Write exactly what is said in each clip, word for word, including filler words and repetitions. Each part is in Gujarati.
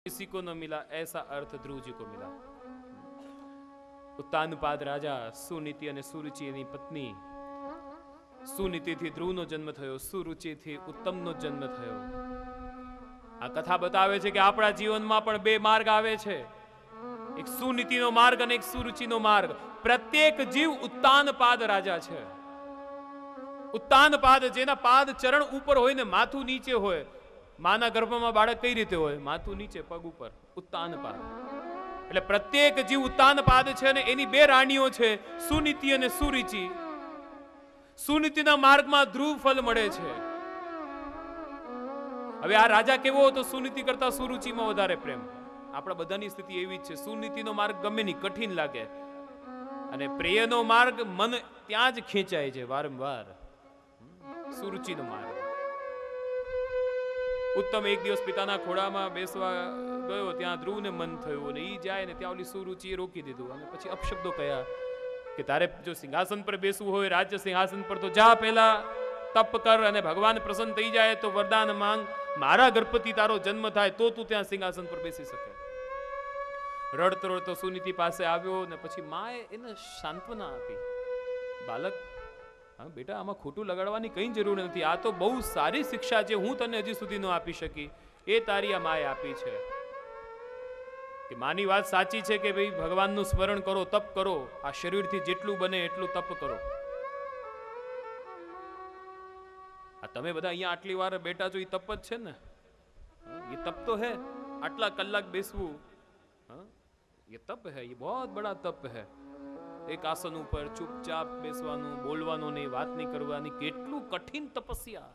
किसी को न मिला ऐसा अर्थ ध्रुव जी को मिला। ઉત્તાનપાદ રાજા સુનીતિ અને સુરુચિની પત્ની, સુનીતિથી ધ્રુવનો જન્મ થયો, સુરુચિથી ઉત્તમનો જન્મ થયો. આ કથા બતાવે છે કે આપણા જીવનમાં પણ બે માર્ગ આવે છે, એક સુનીતિનો માર્ગ અને એક સુરુચિનો માર્ગ. પ્રત્યેક જીવ ઉત્તાનપાદ રાજા છે. ઉત્તાનપાદ જેના પાદ ચરણ ઉપર હોય ને માથું નીચે હોય. માના ગર્ભમાં બાળક કઈ રીતે હોય? માથું નીચે પગ ઉપર. ઉત્તાનપાદ એટલે પ્રત્યેક જીવ ઉત્તાનપાદ છે અને એની બે રાણીઓ છે, સુનીતિ અને સુરુચિ. સુનીતિના માર્ગમાં ધ્રુવ ફલ મળે છે. હવે આ રાજા કેવો હતો? સુનીતિ કરતા સુરુચિમાં વધારે પ્રેમ. આપણા બધાની સ્થિતિ એવી જ છે. સુનીતિનો માર્ગ ગમે નહીં, કઠિન લાગે, અને પ્રિયનો માર્ગ મન ત્યાં જ ખેંચાય છે વારંવાર. સુરુચિનો માર્ગ. ઉત્તમ એક દિવસ પિતાના ખોળામાં બેસવા ગયો, ત્યાં ધ્રુવને મન થયું અને ઈ જાય ને ત્યાં ઓલી સુરુચિએ રોકી દીધું અને પછી અપશબ્દો કહ્યા કે તારે જો સિંહાસન પર બેસવું હોય, રાજ્ય સિંહાસન પર, તો જા પહેલા તપ કર અને ભગવાન પ્રસન્ન થઈ જાય તો વરદાન માંગ, મારા ગર્ભથી તારો જન્મ થાય તો તું ત્યાં સિંહાસન પર બેસી શકે. રડતો રડતો સુનીતિ પાસે આવ્યો ને પછી માએ એને સાંત્વના આપી, બાલક હા બેટા, આમાં ખોટું લગાડવાની કઈ જરૂર નથી. આ તો બહુ સારી શિક્ષા છે, હું તને હજી સુધી ન આપી શકી, એ તારી આ માએ આપી છે. કે માની વાત સાચી છે કે ભાઈ ભગવાનનું સ્મરણ કરો, તપ કરો, આ શરીરથી જેટલું બને એટલું તપ કરો. આ તમે બધા અહીંયા આટલી વાર બેટા છો, એ તપ જ છે ને, એ તપ તો હે. આટલા કલાક બેસવું એ તપ હે, એ બહુ બડા તપ હે. એક આસન ઉપર ચૂપચાપ બેસવાનું, બોલવાનું નહીં, વાત નહીં કરવાની. કેટલું કઠિન તપસ્યા,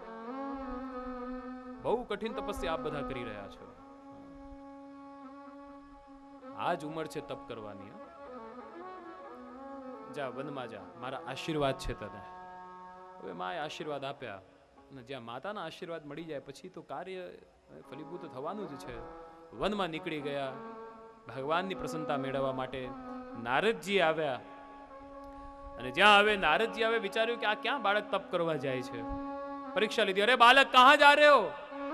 બહુ કઠિન તપસ્યા આપ બધા કરી રહ્યા છો. આ જ ઉંમર છે તપ કરવાની. જા વનમાં જા, મારા આશીર્વાદ છે તને. હવે માએ આશીર્વાદ આપ્યા, અને જ્યાં માતાના આશીર્વાદ મળી જાય પછી તો કાર્ય ફલીભૂત થવાનું જ છે. વનમાં નીકળી ગયા ભગવાનની પ્રસન્નતા મેળવવા માટે. નારદજી આવ્યા, અને જ્યાં આવે નારદજી આવે, વિચાર્યું કે આ ક્યાં બાળક તપ કરવા જાય છે. પરીક્ષા લીધી, અરે બાલક કહા જા રહે હો?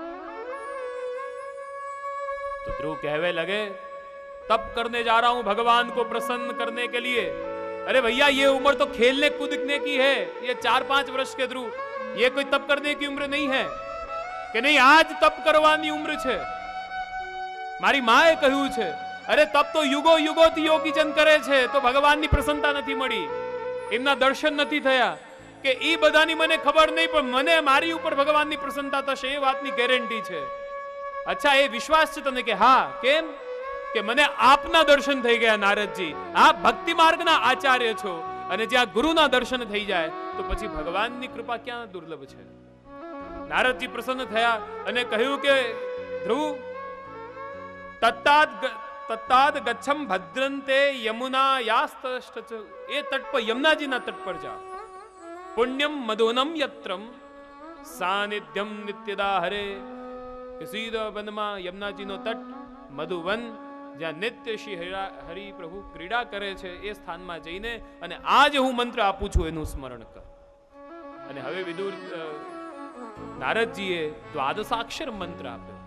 तो ध्रुव कहवे लगे तप करने जा रहा हूं भगवान को प्रसन्न करने के लिए. अरे भैया ये उम्र तो खेलने कूदने की है, ये चार पांच वर्ष के ध्रुव, ये कोई तप करने की उम्र नहीं है. कि नहीं, आज तप करवानी उम्र છે. મારી માએ કહ્યું છે, અરે તપ તો યુગો યુગોથી યોગીજન કરે છે, તો ભગવાનની પ્રસન્નતા નથી મળી, એમના દર્શન નથી થયા. કે એ બધાની મને ખબર નહીં, પણ મને મારી ઉપર ભગવાનની પ્રસન્નતા થશે એ વાતની ગેરંટી છે. અચ્છા, એ વિશ્વાસ છે તને? કે હા. કેમ? કે મને આપના દર્શન થઈ ગયા નારદજી. આપ ભક્તિ માર્ગના આચાર્ય છો, અને જ્યાં ગુરુના દર્શન થઈ જાય તો પછી ભગવાનની કૃપા ક્યાં દુર્લભ છે. નારદજી પ્રસન્ન થયા અને કહ્યું કે ધ્રુવ, તત્તાદ તત્તાદ ગચ્છમ ભદ્રંતે યમુના યાસ્તષ્ટ, એ તટ પર, યમુનાજીના તટ પર જા. પુણ્યમ મધુનમ યત્રમ સાનિધ્યમ નિત્યદા હરે. કે સીધા વનમાં યમુનાજીનો તટ, મધુવન, જ્યાં નિત્ય શ્રી હરિ પ્રભુ ક્રીડા કરે છે, એ સ્થાનમાં જઈને અને આ જે હું મંત્ર આપું છું એનું સ્મરણ કર. અને હવે વિદુર નારદજીએ દ્વાદશાક્ષર મંત્ર આપ્યો.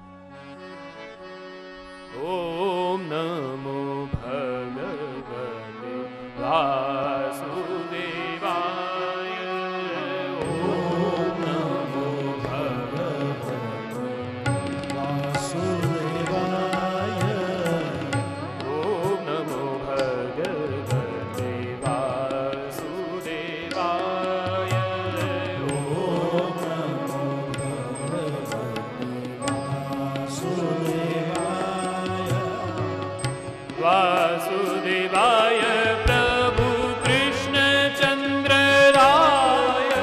ઓમ નમો ભગવતે વાસુદેવાય. ઓમ નમો ભગવતે વાસુદેવાય. ઓમ નમો ભગવતે વાસુદેવાય. ઓમ નમો ભગવતે વાસુદેવાય. વાસુદેવાય પ્રભુ કૃષ્ણચંદ્ર રાય.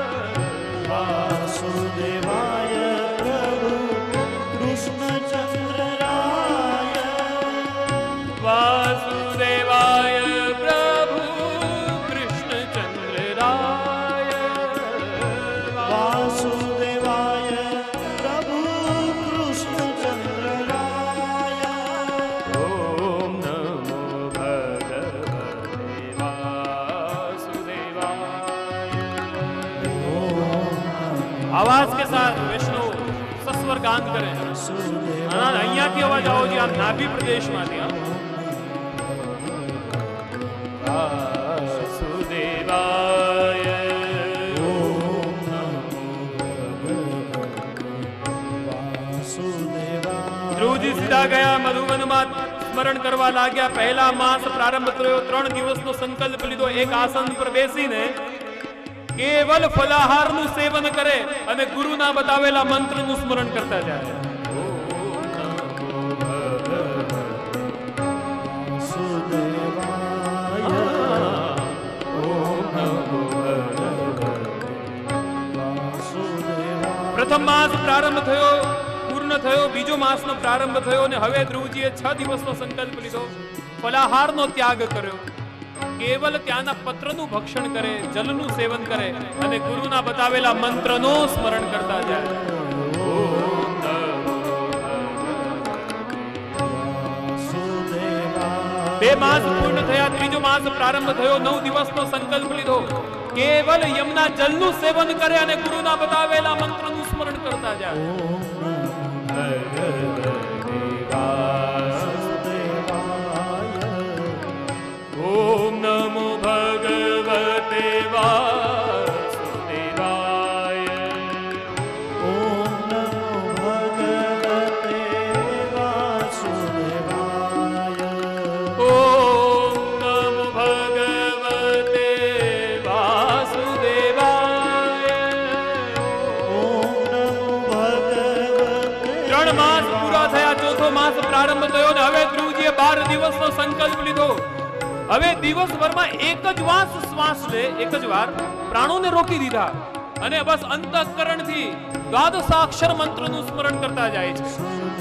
વાસુદેવાય પ્રભુ કૃષ્ણચંદ્ર રાય. વાસુદેવાય પ્રભુ કૃષ્ણચંદ્ર રાય. વાસુદેવાય પ્રભુ કૃષ્ણચંદ્ર રાય. ઓમ નમો ભગવતે વાસુદેવાય. आवाज के साथ विष्णु सस्वर गान करें. ના અહીંયાથી અવાજ આવો છે, આ નાભી પ્રદેશમાંથી. વાસુદેવાય. ધ્રુવજી સીધા ગયા મધુવનમાં, સ્મરણ કરવા લાગ્યા. પહેલા માસ પ્રારંભ થયો, ત્રણ દિવસનો સંકલ્પ લીધો. એક આસન પર બેસીને કેવલ ફલાહારનું સેવન કરે અને ગુરુના બતાવેલા મંત્રનું સ્મરણ કરતા જાય. પ્રથમ માસ પ્રારંભ થયો, પૂર્ણ થયો. બીજો માસનો પ્રારંભ થયો અને હવે ધ્રુવજીએ છ દિવસનો સંકલ્પ લીધો. ફલાહારનો ત્યાગ કર્યો, કેવલ ત્યાંના પત્રનું ભક્ષણ કરે, જલનું સેવન કરે અને ગુરુના બતાવેલા મંત્રનું સ્મરણ કરતા જાય. બે માસ પૂર્ણ થયા, ત્રીજો માસ પ્રારંભ થયો. નવ દિવસનો સંકલ્પ લીધો, કેવલ યમના જલનું સેવન કરે અને ગુરુના બતાવેલા મંત્રનું સ્મરણ કરતા જાય. ઓમ નમો ભગવતે વાસુદેવાય. ઓમ નમો ભગવતે વાસુદેવાય. ઓમ નમો ભગવતે વાસુદેવાય. ઓમ નમો ભગવતે. ત્રણ માસ પૂરા થયા, ચોથો માસ પ્રારંભ થયો ને હવે ધ્રુવજીએ બાર દિવસનો સંકલ્પ લીધો. હવે દિવસભરમાં એક જ વાસ શ્વાસ લે, એક જ વાર પ્રાણોને રોકી દીધા અને બસ અંતઃકરણથી દ્વાદશાક્ષર મંત્રનું સ્મરણ કરતા જાય છે.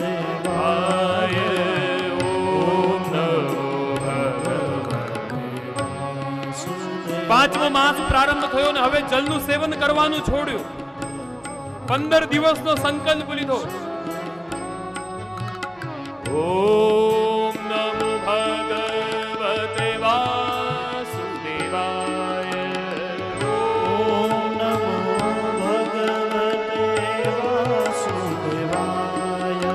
પાંચમો માસ પ્રારંભ થયો ને હવે જલનું સેવન કરવાનું છોડ્યું. પંદર દિવસનો સંકલ્પ લીધો. ઓમ નમો ભગવતે વાસુદેવાય. ઓમ નમો ભગવતે વાસુદેવાય.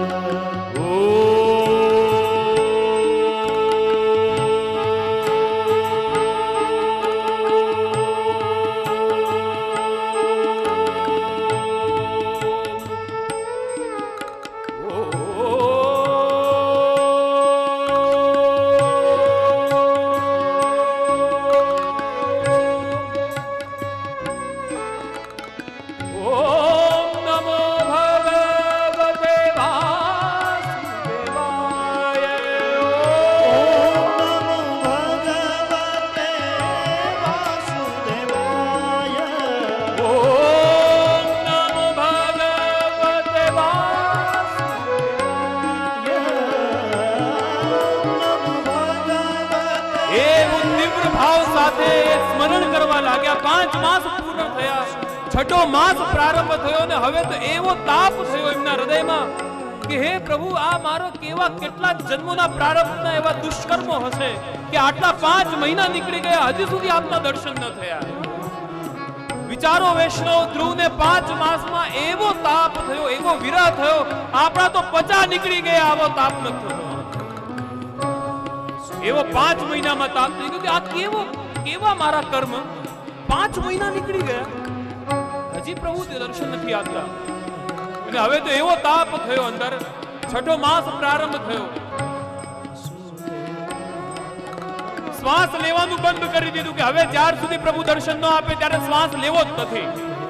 પાંચ માસ પૂર્ણ થયા, છઠ્ઠો માસ પ્રારંભ થયો ને હવે તો એવો તાપ થયો એમના હૃદયમાં કે હે પ્રભુ, આ મારો કેવા કેટલા જન્મોના પ્રારંભના એવા દુષ્કર્મો હશે કે આટલા પાંચ મહિના નીકળી ગયા, હજી સુધી આપના દર્શન ન થયા. વિચારો વૈષ્ણવ, ધ્રુવને પાંચ માસમાં એવો તાપ થયો, એવો વિરહ થયો, આપણા તો પચા નીકળી ગયા, આવો તાપ ન થયો. એવો પાંચ મહિનામાં તાપ થઈ ગયો કે આ કેવો કેવા મારા કર્મ, પાંચ મહિના નીકળી ગયા, હજી પ્રભુ દર્શન નથી આપતા. અને હવે તો એવો તાપ થયો અંદર, છઠ્ઠો માસ પ્રારંભ થયો. શ્વાસ લેવાનું બંધ કરી દીધું કે હવે જ્યાર સુધી પ્રભુ દર્શન ન આપે ત્યારે શ્વાસ લેવો જ નથી.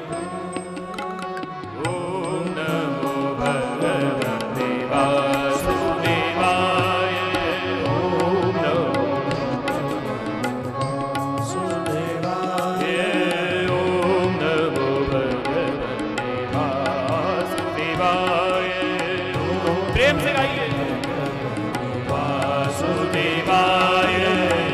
ઓમ નમો ભગવતે વાસુદેવાય. ઓમ નમો વાસુદેવાય. ઓમ નમો ભગવતે વાસુદેવાય. પ્રેમ से गाइए. वासुदेवाय.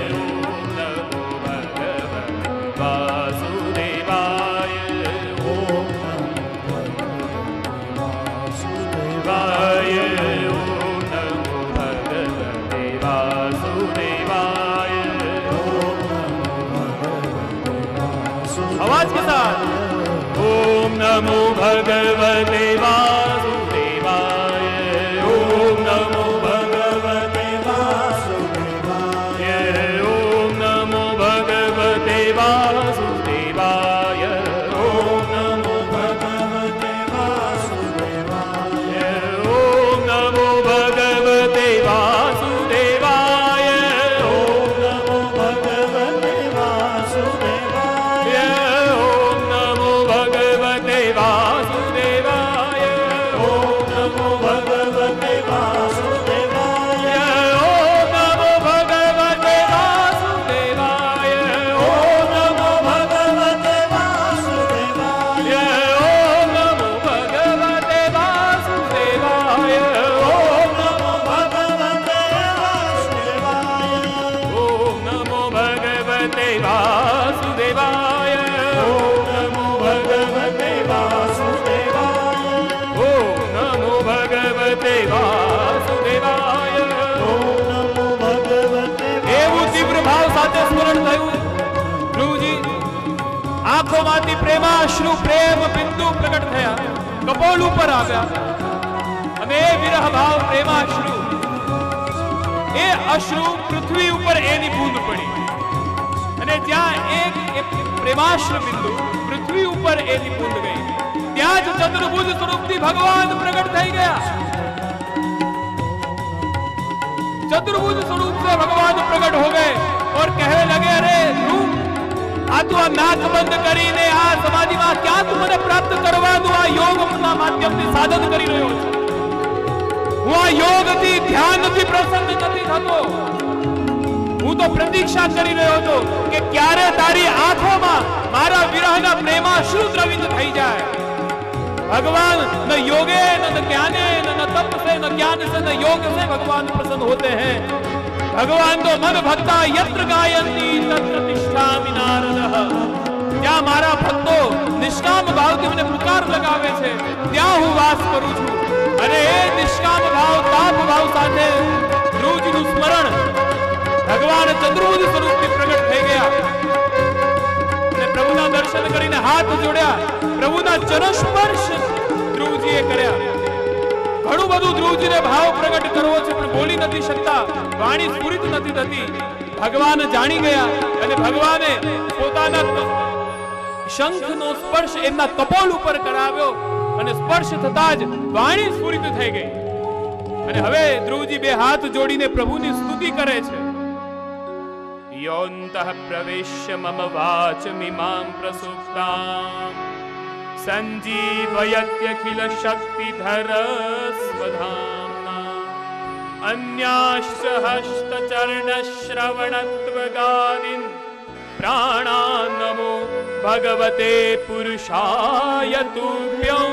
आवाज के साथ ओम नमो भगवते वासुदेवाय. ओम સ્મરણ થયું. ધ્રુવજી આંખોમાંથી પ્રેમાશ્રુ પ્રેમ બિંદુ પ્રગટ થયા, કપોળ ઉપર આવ્યા અને એ વિરહ ભાવ પ્રેમાશ્રુ, એ અશ્રુ પૃથ્વી ઉપર એની બૂંદ પડી અને જ્યાં એક પ્રેમાશ્રુ બિંદુ પૃથ્વી ઉપર એની બૂંદ ગઈ, ત્યાં જ ચતુર્ભુજ સ્વરૂપથી ભગવાન પ્રગટ થઈ ગયા. चतुर्भुज स्वरूप से भगवान प्रकट हो गए और कहने लगे, अरे ध्रुव, आ तो आ नाक बंद કરીને આ સમાધિમાં ક્યાં તું મને પ્રાપ્ત કરવાનું આ યોગના માધ્યમથી સાધન કરી રહ્યો છે? હું આ યોગથી ધ્યાનથી પ્રસન્ન નથી થતો. હું તો પ્રતીક્ષા કરી રહ્યો હતો કે ક્યારે તારી આંખોમાં મારા વિરહના પ્રેમાશ્રુ દ્રવિત થઈ જાય. भगवान न योगे न ज्ञाने न तप से न ज्ञान से न योग से भगवान प्रसन्न होते हैं. भगवान तो मन भक्ता यत्र गायन्ति तत्र तिष्ठामि नारदः. ત્યાં મારા ભક્તો નિષ્કામ ભાવથી મને પુકાર લગાવે છે, ત્યાં હું વાસ કરું છું. અને એ નિષ્કામ ભાવ તાપ ભાવ સાથે ધ્રુવજીનું સ્મરણ ભગવાન ચતુર્ભુજ સ્વરૂપથી પ્રગટ થઈ ગયા અને પ્રભુના દર્શન કરીને હાથ જોડ્યા. પ્રભુના ચરણ સ્પર્શ ધ્રુવજીએ કર્યા. ઘણું બધું ધ્રુવજીને ભાવ પ્રગટ કરવો છે પણ બોલી નથી શકતા, વાણી સ્ફુરિત નથી થતી. ભગવાન જાણી ગયા અને ભગવાને પોતાના શંખનો સ્પર્શ એમના કપોળ ઉપર કરાવ્યો અને સ્પર્શ થતા જ વાણી સ્ફુરિત થઈ ગઈ. અને હવે ધ્રુવજી બે હાથ જોડીને પ્રભુની સ્તુતિ કરે છે. યોંતઃ પ્રવેશ્ય મમ વાચમિમાં પ્રસુપ્તાં સંજીવયત્યખિલ શક્તિધર સ્વધામ્ના અન્યાશ્ચ હસ્તચરણ શ્રવણત્વગાદિન પ્રાણાન નમો ભગવતે પુરુષાય તુભ્યં.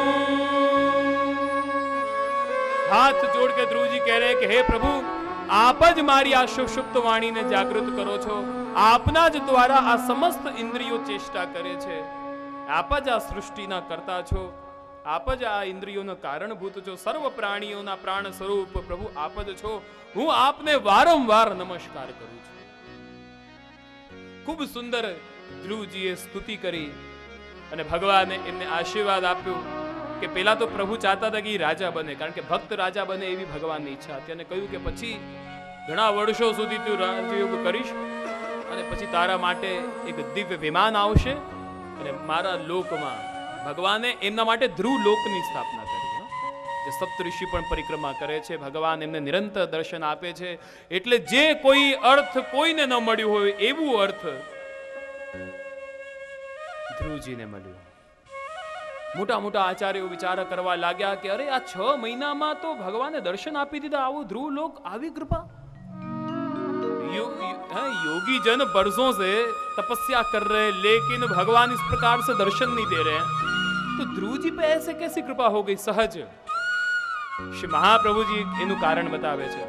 હાથ જોડ કે ધ્રુવજી કહે રહે કે હે પ્રભુ, આપ જ મારી આ સુષુપ્ત વાણીને જાગૃત કરો છો. આપના જ દ્વારા આ સમસ્ત ઇન્દ્રિયો ચેષ્ટા કરે છે. આપ જ આ સૃષ્ટિના કરતા છો. આપ જ આ ઇન્દ્રિયોનો કારણભૂત છો. સર્વ પ્રાણીઓના પ્રાણ સ્વરૂપ પ્રભુ આપ જ છો. હું આપને વારંવાર નમસ્કાર કરું છું. ખૂબ સુંદર ધ્રુવજીએ સ્તુતિ કરી અને ભગવાને એમને આશીર્વાદ આપ્યો કે પેલા તો પ્રભુ ચાહતા હતા કે રાજા બને, કારણ કે ભક્ત રાજા બને એવી ભગવાનની ઈચ્છા હતી. અને કહ્યું કે પછી ઘણા વર્ષો સુધી તું રાજયોગ કરીશ અને પછી તારા માટે એક દિવ્ય વિમાન આવશે અને મારા લોકમાં ભગવાને એમના માટે ધ્રુવ લોકની સ્થાપના કરી. જે સપ્તઋષિ પણ પરિક્રમા કરે છે, ભગવાન એમને નિરંતર દર્શન આપે છે. એટલે જે કોઈ અર્થ કોઈને ન મળ્યું હોય એવું અર્થ ધ્રુવજીને મળ્યું. મોટા મોટા આચાર્યો વિચાર કરવા લાગ્યા કે અરે આ છ મહિનામાં તો ભગવાને દર્શન આપી દીધા, આવું ધ્રુવ લોક, આવી કૃપા. योगी जन बरसों से तपस्या कर रहे लेकिन भगवान इस प्रकार से दर्शन नहीं दे रहे हैं, तो ध्रुव जी पे ऐसे कैसी कृपा हो गई सहज? श्री महाप्रभु जी एनु कारण बतावे छे.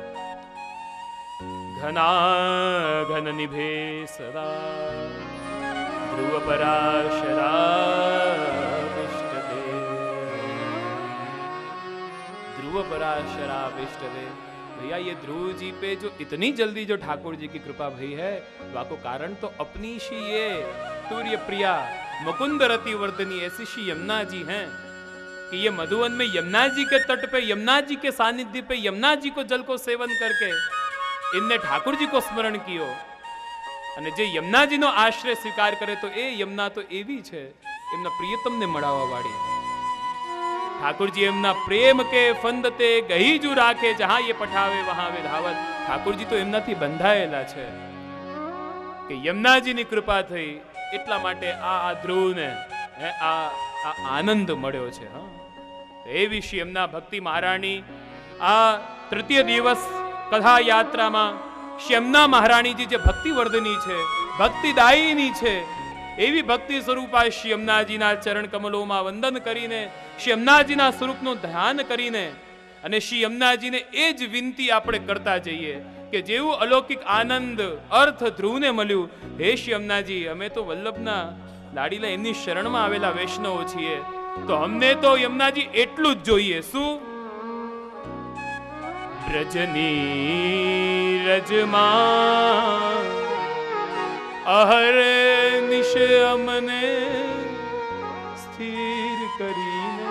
घना घन निभे सदा ध्रुव पराशरा विष्टदे. ध्रुव पराशरा विष्टदे. भैया ये ध्रुव जी पे जो इतनी जल्दी जो ठाकुर जी की कृपा भई है, वाको कारण तो अपनी शी ये तूर्य प्रिया मुकुंद रति वर्धनी ऐसी श्री यमुना जी हैं कि ये मधुवन में यमुना जी के तट पे, यमुना जी के सानिध्य पे, यमुना जी को जल को सेवन करके इनने ठाकुर जी को स्मरण कियो. અને જે યમુનાજીનો આશ્રય સ્વીકાર કરે તો એ યમુના તો એવી છે એમના પ્રિયતમને મળાવવા વાળી. ઠાकुरજી એમના પ્રેમ કે ફંદતે ગહીજુ રાખે, જહાં ये પઠાવે વહાં વે ધાવત. ઠાकुरજી તો એમનાથી બંધાયેલા છે કે યમુનાજીની કૃપા થઈ એટલા માટે આ આ ધ્રુવને આ આ આનંદ મળ્યો છે. હા, એવી શ્રી યમુના ભક્તિ મહારાણી આ તૃતીય દિવસ કથા યાત્રામાં શ્યમના મહારાણીજી જે ભક્તિ વર્ધની છે, ભક્તિદાયીની છે, એવી ભક્તિ સ્વરૂપા શ્યમનાજીના ચરણ કમલોમાં વંદન કરીને શ્યમનાજીના સ્વરૂપનું ધ્યાન કરીને અને શ્રી યમુનાજીને એ જ વિનંતી આપણે કરતા જઈએ કે જેવું અલૌકિક આનંદ અર્થ ધ્રુવને મળ્યું, હે શ્રી યમુનાજી, અમે તો વલ્લભના લાડીલા એમની શરણમાં આવેલા વૈષ્ણવો છીએ, તો અમને તો યમુનાજી એટલું જ જોઈએ. શું? ब्रजनी रजमा અહરે નિશે અમને સ્થિર કરીને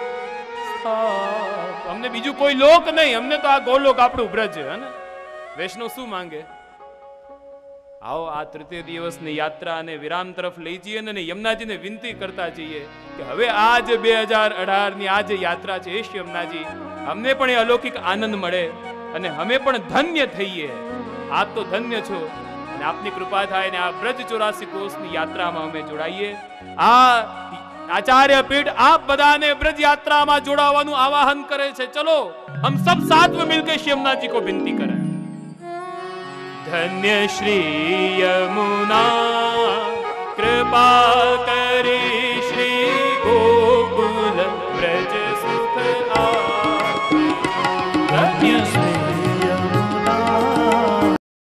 સ્થાપ. અમને બીજું કોઈ લોક નહીં, અમને તો આ ગોલોક આપણું બ્રજ હે ને. વૈષ્ણવ શું માંગે? આવો આ તૃતીય દિવસની યાત્રા અને વિરામ તરફ લઈ જઈએ અને યમુનાજીને વિનંતી કરતા જઈએ કે હવે આ જે બે હજાર અઢાર ની આ જે યાત્રા છે એ યમુનાજી અમને પણ એ અલૌકિક આનંદ મળે અને અમે પણ ધન્ય થઈએ. આપ તો ધન્ય છો અને આપની કૃપા થાય ને આ બ્રજ ચોરાસી કોષની યાત્રામાં અમે જોડાઈએ. આ આચાર્ય પીઠ આપ બધાને બ્રજ યાત્રામાં જોડાવાનું આવાહન કરે છે. ચલો हम सब साथ में मिलकर यमुना जी को विनती करें. धन्य श्री यमुना कृपा करी